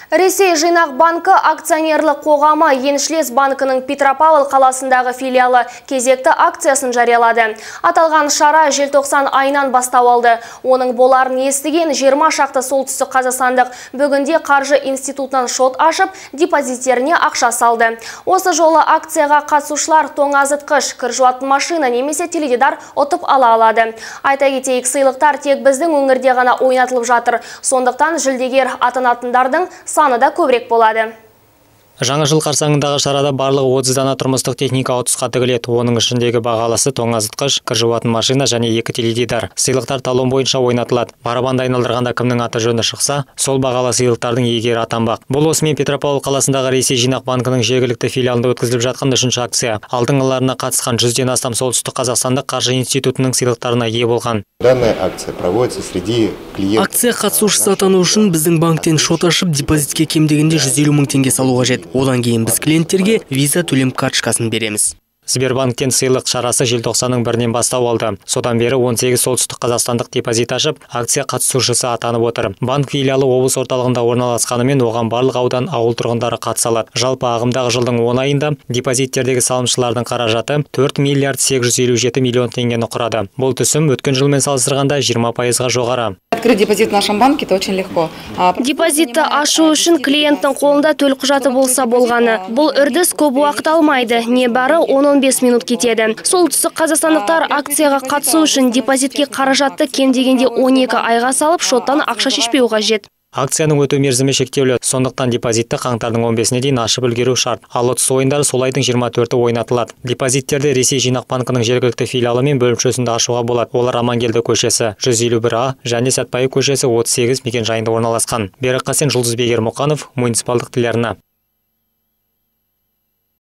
Ресей жинақ банкі акционерлік қоғамы Еншілес банкінің Петропавл қаласындағы филиалы кезекті акциясын жариялады. Аталған шара желтоқсан айынан бастау алды. Оның боларын естіген 20 шақты солтүстік қазақстандық бүгінде қаржы институтынан шот ашып, депозиттеріне ақша салды. Осы жолы акцияға қатысушылар тоңазытқыш, кір жуатын машина немесе теледидар ұтып ала алады. Айта кетейік, сыйлықтар тек біздің өңірде ғана ойнатылып жатыр. Сондықтан жүлдегер атанатындардың саны да көбірек болады. Жаңа жыл қарсаңындағы шарада барлығы 30 дана тұрмыстық техника ұтысқа тігіледі. Оның ішіндегі бағаласы тоңазытқыш, кір жуатын машина және 2 теледидар. Сыйлықтар талон бойынша ойнатылады. Барабанды айналдырғанда кімнің аты жөні шықса, сол бағалы сыйлықтардың иегері атанбақ. Бұл осымен Петропавл қаласындағы Ресей жинақ банкінің жергілікті филиалында өткізіліп жатқан 3-ші акция. Алдыңғыларына қатысқан 100-ден астам солтүстік қазақстандық қаржы институтының сыйлықтарына ие болған. Данная акция проводится среди клиентов. Акция қатысушысы атану үшін біздің банктен шот ашып, депозитке кем дегенде 150 000 теңге салу қажет. Одан кейін біз клиенттерге виза төлем карточкасын береміз. Сбербанктен сыйлық шарасы желтоқсанның 1-нен бастау алды. Содан бері 18 солтүстік қазақстандық депозит ашып, акция қатысушысы атанып отыр. Банк филиалы облыс орталығында орналасқанымен оған барлық аудан ауыл тұрғындары қатыса алады. Жалпы ағымдағы жылдың 10 айында депозиттердегі салымшылардың қаражаты 4 миллиард 857 миллион теңгені құрады. Бұл түсім өткен жылмен салыстырғанда 20%-ға жоғары. Открыть депозит в нашем банке это очень легко. Депозитті ашу үшін клиенттің қолында төлқұжаты болса болғаны. Бұл үрдіс көп уақыт алмайды, небәрі 10-15 минут кетеді. Солтүстік қазақстандықтар акцияға қатысу үшін депозитке қаражатты кем дегенде 12 айға салып, шоттан ақша шешпеу қажет. Акцияның өту мерзімі шектеулі, сондықтан депозитті қаңтардың 15-не дейін ашып үлгеру шарт. Ал ұтыс ойындары сол айдың 24-і ойнатылады. Депозиттерді Ресей жинақ банкінің жергілікті филиалы мен бөлімшесінде ашуға болады. Олар Амангелді көшесі 151А және Сәтпаев көшесі 38 мекен жайында орналасқан. Берік Қасен, Жұлдыз Бегер Мұқанов, муниципалдық телеарна.